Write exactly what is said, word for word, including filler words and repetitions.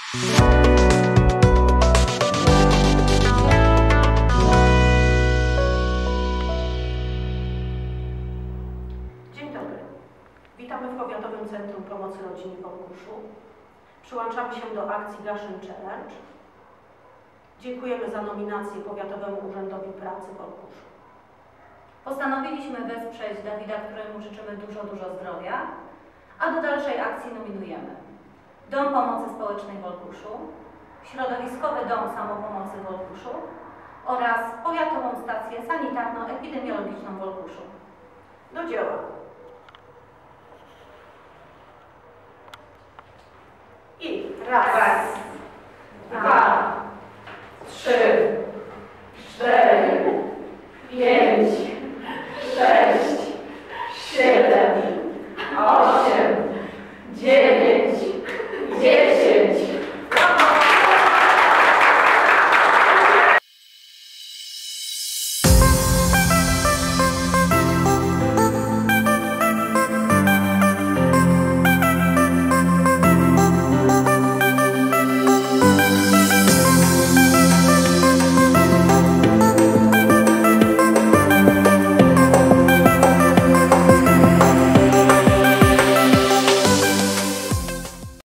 Dzień dobry. Witamy w Powiatowym Centrum Pomocy Rodzinie w Olkuszu. Przyłączamy się do akcji Gaszyn Challenge. Dziękujemy za nominację Powiatowemu Urzędowi Pracy w Olkuszu. Postanowiliśmy wesprzeć Dawida, któremu życzymy dużo, dużo zdrowia, a do dalszej akcji nominujemy Dom Pomocy Społecznej w Olkuszu, Środowiskowy Dom Samopomocy w Olkuszu oraz Powiatową Stację Sanitarno-Epidemiologiczną w Olkuszu. Do dzieła. I raz, Raz, dwa, trzy, cztery, pięć, sześć, siedem, osiem, dziewięć.